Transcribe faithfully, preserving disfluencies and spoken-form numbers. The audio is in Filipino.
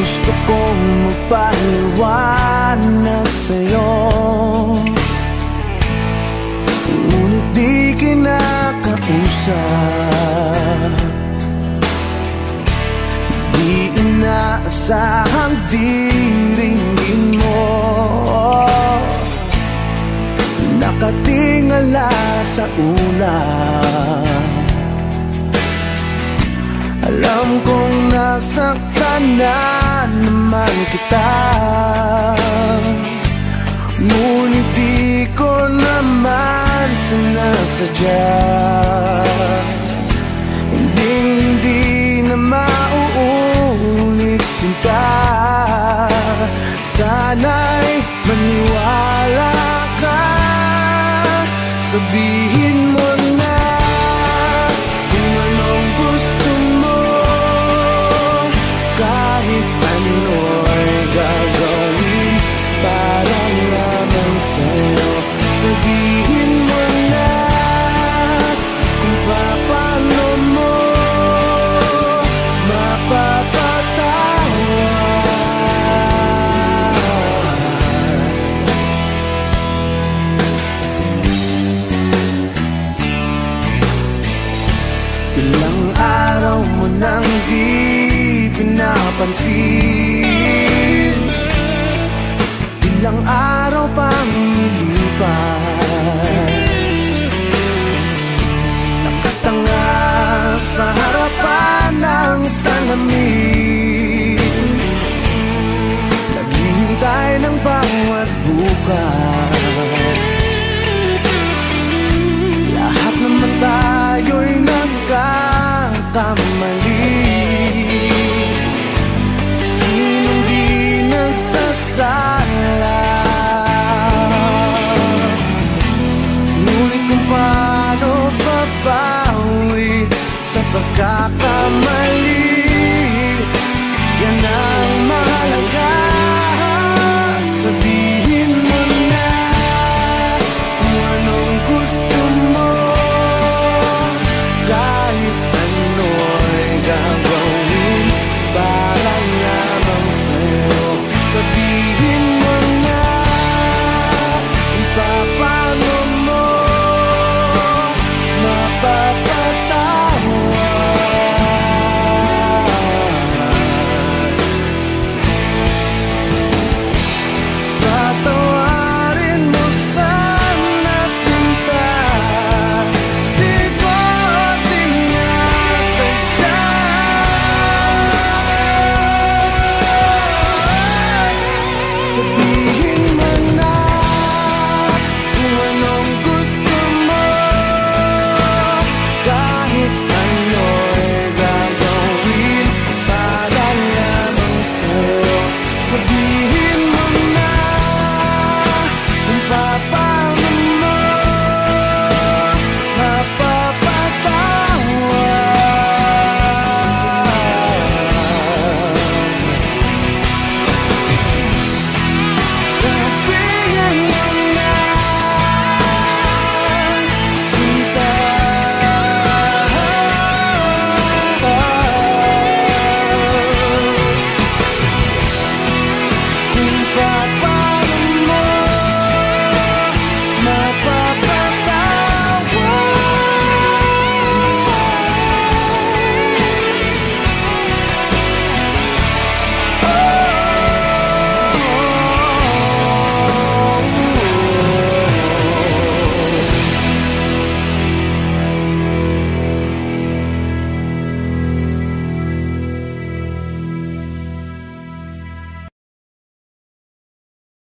Gusto kong magpaliwanag sa'yo, ngunit di kinakausap. Di inaasahang diringgin mo, nakatingala sa ulan. Alam kong nasaktan na naman kita, ngunit di ko naman sinasadya. Hindi, hindi na mauulit sinta. Sana'y maniwala ka. Sabihin mo na kung anong gusto mo, kahit ano'y gagawin para naman sa'yo. Sabihin mo na kung paano mo ilang araw mo nang di pinapansin, ilang araw pang nilipas, nakatanga sa harapan ng salamin, naghihintay ng bawat bukas. Lahat naman tayo'y nagkakamali. Sinong di nagsasala? Ngunit kung paano babawi sa pagkakamali, yan ang mahalaga. Sabihin mo na kung anong gusto mo, kahit ano'y gagawin pa